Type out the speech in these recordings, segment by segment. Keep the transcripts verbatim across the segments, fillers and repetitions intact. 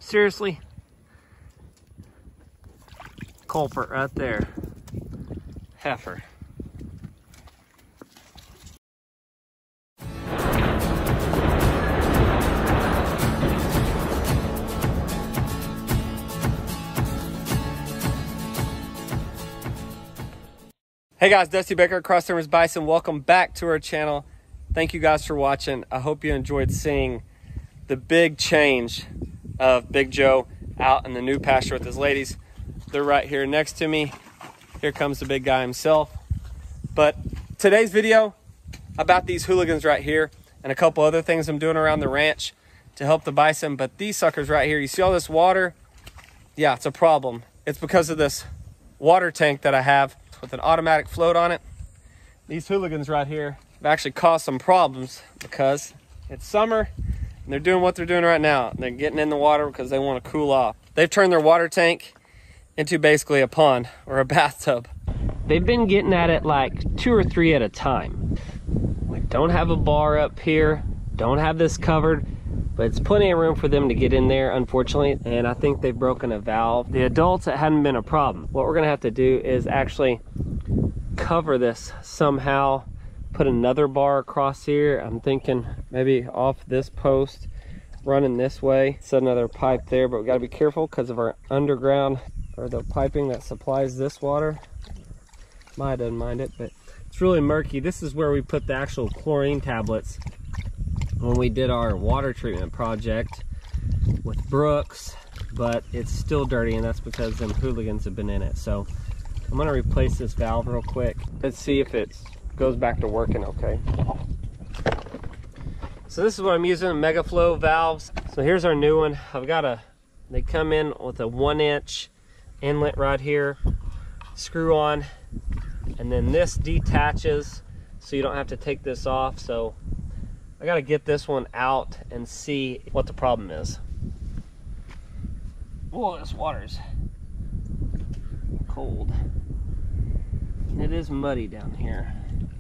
Seriously? Culprit right there. Heifer. Hey guys, Dusty Baker, Cross Timbers Bison. Welcome back to our channel. Thank you guys for watching. I hope you enjoyed seeing the big change of Big Joe out in the new pasture with his ladies. They're right here next to me. Here comes the big guy himself. But today's video about these Hooligans right here and a couple other things I'm doing around the ranch to help the bison. But these suckers right here, you see all this water? Yeah, it's a problem. It's because of this water tank that I have with an automatic float on it. These Hooligans right here have actually caused some problems because it's summer and they're doing what they're doing right now. They're getting in the water because they want to cool off. They've turned their water tank into basically a pond or a bathtub. They've been getting at it like two or three at a time. We don't have a bar up here, don't have this covered, but it's plenty of room for them to get in there, unfortunately. And I think they've broken a valve. The adults, it hadn't been a problem. What we're gonna have to do is actually cover this somehow, put another bar across here. I'm thinking maybe off this post, running this way, set another pipe there, but we gotta be careful because of our underground, or the piping that supplies this water. Maya doesn't mind it, but it's really murky. This is where we put the actual chlorine tablets when we did our water treatment project with Brooks, but it's still dirty, and that's because them Hooligans have been in it. So I'm gonna replace this valve real quick. Let's see if it goes back to working okay. So this is what I'm using, Mega Flow valves. So here's our new one. I've got a, they come in with a one inch inlet right here, screw on, and then this detaches so you don't have to take this off. So I gotta get this one out and see what the problem is. Whoa, this water's cold. It is muddy down here.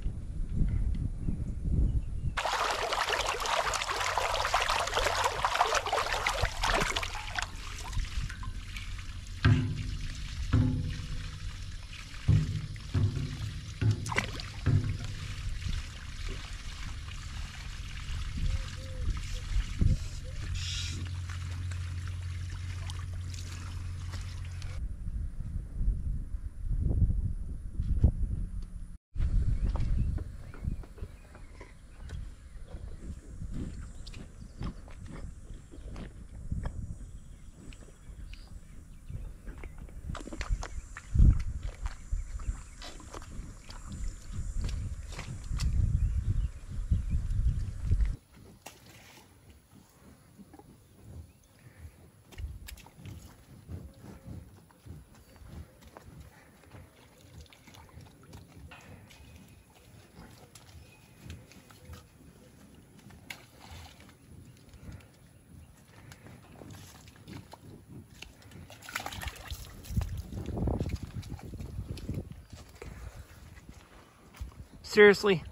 Seriously?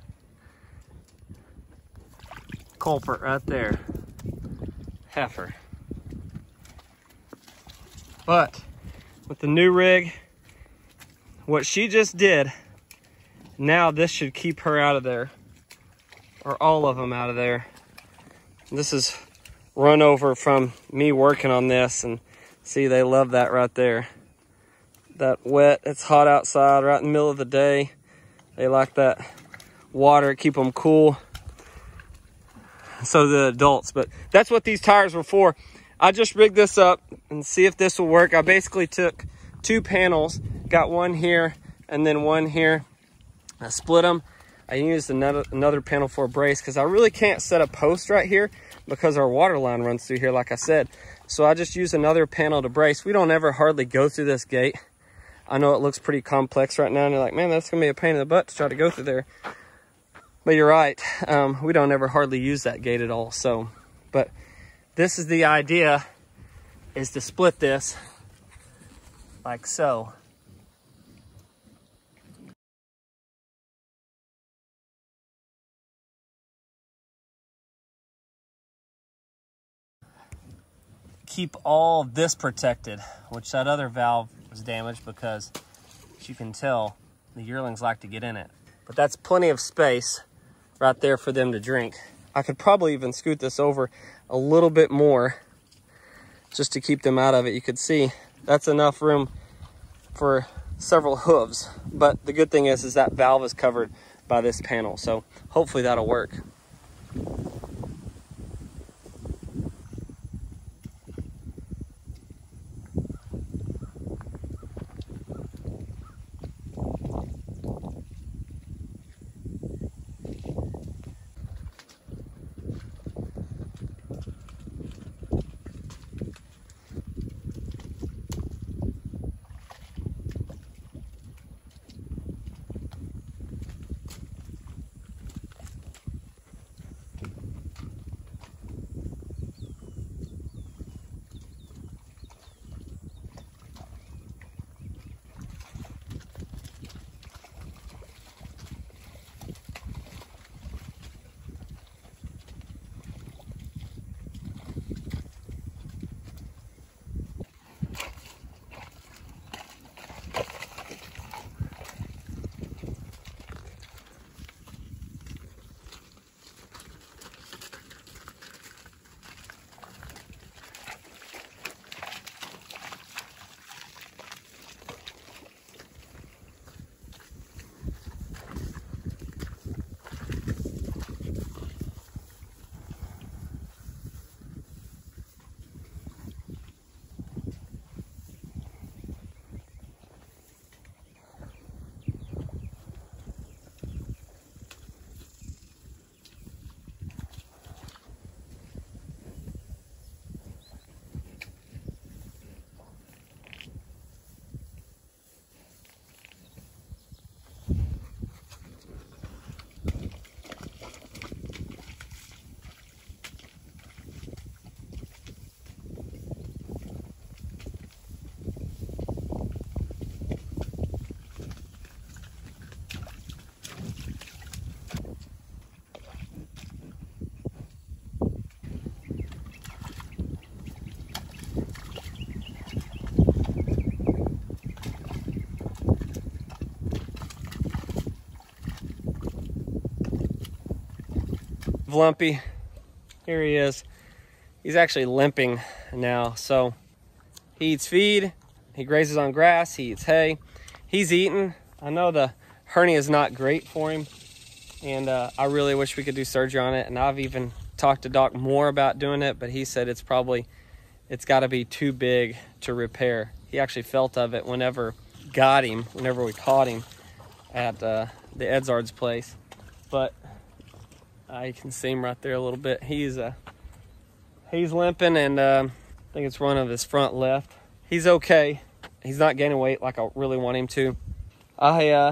Culprit right there. Heifer. But with the new rig, what she just did, now this should keep her out of there, or all of them out of there. This is run over from me working on this, and see, they love that right there. That wet, it's hot outside right in the middle of the day. They like that water, keep them cool. So the adults, but that's what these tires were for. I just rigged this up and see if this will work. I basically took two panels, got one here and then one here. I split them. I used another, another panel for a brace because I really can't set a post right here because our water line runs through here, like I said. So I just used another panel to brace. We don't ever hardly go through this gate. I know it looks pretty complex right now, and you're like, man, that's gonna be a pain in the butt to try to go through there. But you're right, um, we don't ever hardly use that gate at all. So, but this is the idea, is to split this like so. keep all this protected, which that other valve was damaged because, as you can tell, the yearlings like to get in it. But that's plenty of space right there for them to drink. I could probably even scoot this over a little bit more just to keep them out of it. You could see that's enough room for several hooves. But the good thing is, is that valve is covered by this panel. So hopefully that'll work. Lumpy, here he is. He's actually limping now. So he eats feed, he grazes on grass, he eats hay, he's eating. I know the hernia is not great for him, and uh, I really wish we could do surgery on it. And I've even talked to Doc more about doing it, but he said it's probably, it's got to be too big to repair. He actually felt of it whenever got him, whenever we caught him at uh, the Edzard's place. But uh, you can see him right there a little bit. He's uh, he's limping, and uh, I think it's one of his front left. He's okay. He's not gaining weight like I really want him to. I uh,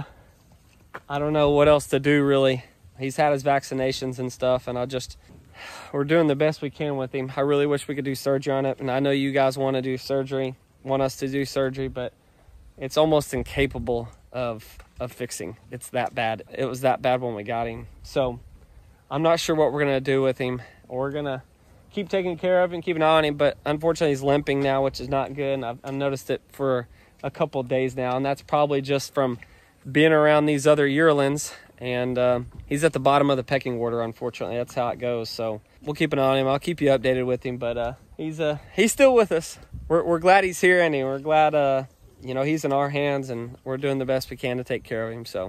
I don't know what else to do really. He's had his vaccinations and stuff, and I just, we're doing the best we can with him. I really wish we could do surgery on it, and I know you guys want to do surgery, want us to do surgery, but it's almost incapable of of fixing. It's that bad. It was that bad when we got him. So I'm not sure what we're gonna do with him. We're gonna keep taking care of him, keep an eye on him, but unfortunately he's limping now, which is not good. And I've, I've noticed it for a couple of days now, and that's probably just from being around these other yearlings. And uh, he's at the bottom of the pecking order, unfortunately. That's how it goes. So we'll keep an eye on him. I'll keep you updated with him, but uh, he's uh, he's still with us. We're, we're glad he's here, and we're glad uh, you know, he's in our hands, and we're doing the best we can to take care of him. So,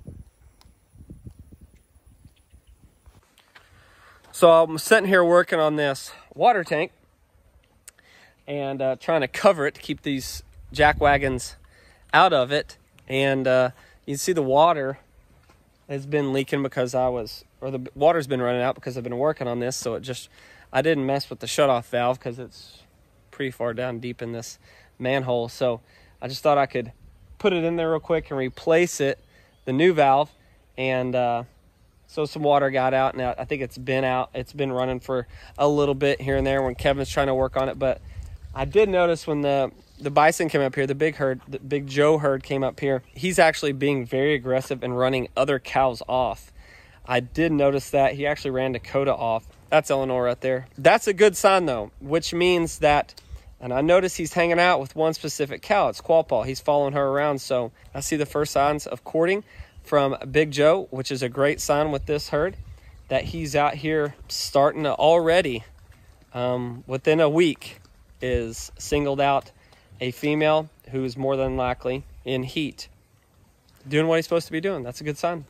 so I'm sitting here working on this water tank and uh, trying to cover it to keep these jack wagons out of it. And uh, you can see the water has been leaking because I was, or the water's been running out because I've been working on this. So it just, I didn't mess with the shutoff valve because it's pretty far down deep in this manhole. So I just thought I could put it in there real quick and replace it, the new valve. And uh, so some water got out, and I think it's been out. It's been running for a little bit here and there when Kevin's trying to work on it. But I did notice when the, the bison came up here, the big herd, the big Joe herd came up here, he's actually being very aggressive and running other cows off. I did notice that. He actually ran Dakota off. That's Eleanor right there. That's a good sign though, which means that And I notice he's hanging out with one specific cow. It's Quapaw. He's following her around. So I see the first signs of courting from Big Joe, which is a great sign with this herd, that he's out here starting to already, um, within a week, is singled out a female who's more than likely in heat, doing what he's supposed to be doing. That's a good sign.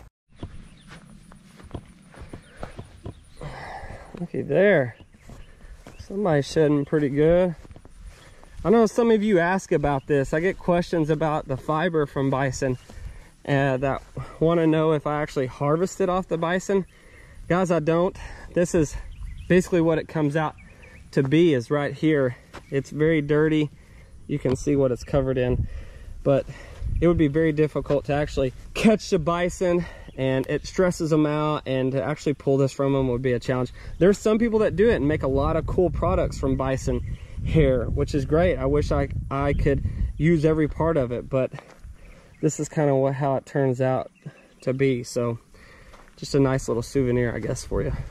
Looky there. Somebody's shedding pretty good. I know some of you ask about this. I get questions about the fiber from bison uh, that want to know if I actually harvested off the bison. Guys, I don't. This is basically what it comes out to be, is right here. It's very dirty. You can see what it's covered in, but it would be very difficult to actually catch the bison, and it stresses them out, and to actually pull this from them would be a challenge. There's some people that do it and make a lot of cool products from bison hair, which is great. I wish I I could use every part of it, but this is kind of what how it turns out to be. So just a nice little souvenir, I guess, for you.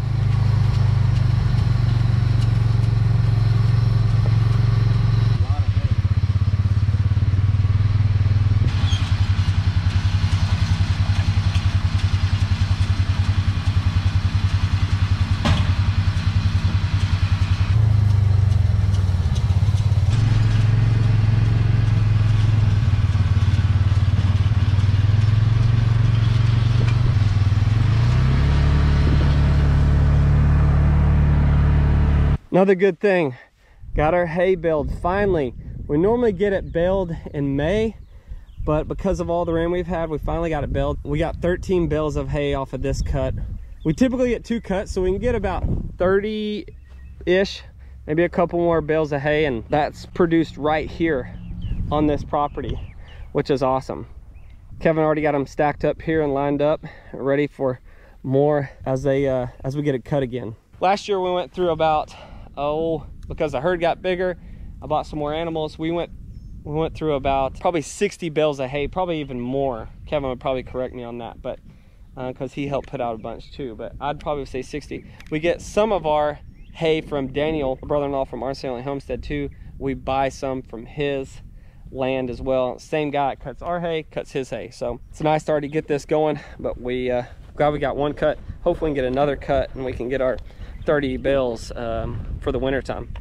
Another good thing, got our hay baled finally. We normally get it baled in May, but because of all the rain we've had, we finally got it baled. We got thirteen bales of hay off of this cut. We typically get two cuts, so we can get about thirty-ish, maybe a couple more bales of hay, and that's produced right here on this property, which is awesome. Kevin already got them stacked up here and lined up, ready for more as they uh, as we get it cut again. Last year we went through about, oh, because the herd got bigger, I bought some more animals. We went we went through about probably sixty bales of hay, probably even more. Kevin would probably correct me on that, but because uh, he helped put out a bunch too, but I'd probably say sixty. We get some of our hay from Daniel, brother-in-law from our family homestead too. We buy some from his land as well. Same guy cuts our hay, cuts his hay. So it's nice to already get this going, but we uh, glad we got one cut. Hopefully we can get another cut and we can get our thirty bales um, for the winter time.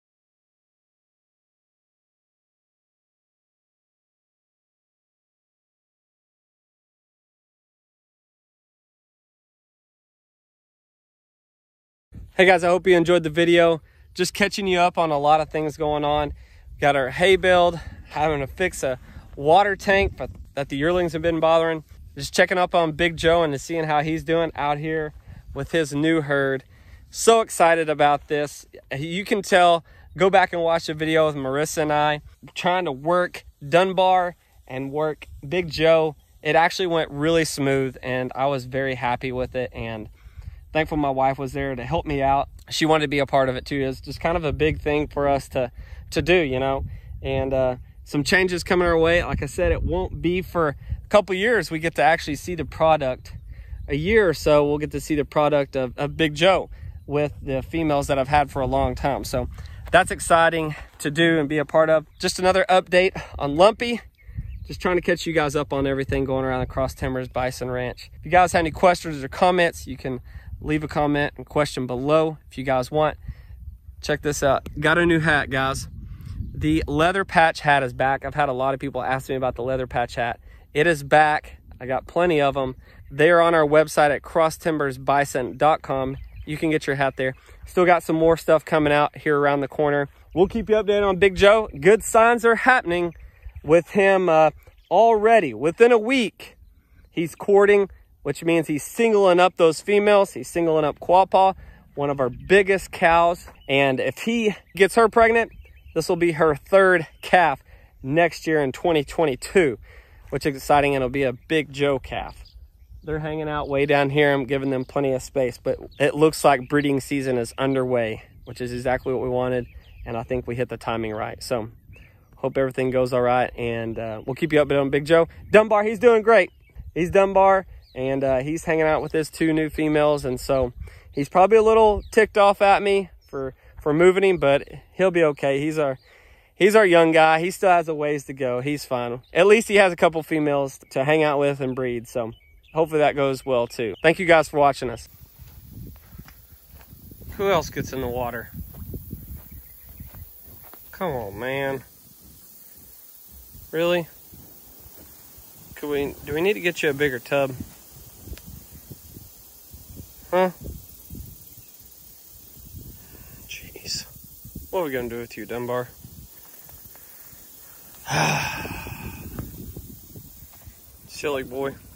Hey guys, I hope you enjoyed the video. Just catching you up on a lot of things going on. Got our hay baled, having to fix a water tank that the yearlings have been bothering. Just checking up on Big Joe and seeing how he's doing out here with his new herd. So excited about this. You can tell, go back and watch the video with Marissa and I trying to work Dunbar and work Big Joe. It actually went really smooth and I was very happy with it, and thankful my wife was there to help me out. She wanted to be a part of it too. It's just kind of a big thing for us to to do, you know, and uh, some changes coming our way. Like I said, it won't be for a couple years. We get to actually see the product. A year or so, we'll get to see the product of, of Big Joe with the females that I've had for a long time. So that's exciting to do and be a part of. Just another update on Lumpy. Just trying to catch you guys up on everything going around the Cross Timbers Bison Ranch. If you guys have any questions or comments, you can leave a comment and question below if you guys want. Check this out. Got a new hat, guys. The leather patch hat is back. I've had a lot of people ask me about the leather patch hat. It is back. I got plenty of them. They are on our website at cross timbers bison dot com. You can get your hat there. Still got some more stuff coming out here around the corner. We'll keep you updated on Big Joe. Good signs are happening with him uh, already. Within a week, he's courting, which means he's singling up those females. He's singling up Quapaw, one of our biggest cows. And if he gets her pregnant, this will be her third calf next year in twenty twenty-two, which is exciting, and it'll be a Big Joe calf. They're hanging out way down here. I'm giving them plenty of space, but it looks like breeding season is underway, which is exactly what we wanted. And I think we hit the timing right. So hope everything goes all right. And uh, we'll keep you updated on Big Joe. Dunbar, he's doing great. He's Dunbar, and uh, he's hanging out with his two new females. And so he's probably a little ticked off at me for, for moving him, but he'll be okay. He's our he's our young guy. He still has a ways to go. He's fine. At least he has a couple females to hang out with and breed. So hopefully that goes well too. Thank you guys for watching us. Who else gets in the water? Come on, man. Really? Could we, do we need to get you a bigger tub? Huh? Jeez. What are we gonna do with you, Dunbar? Silly boy.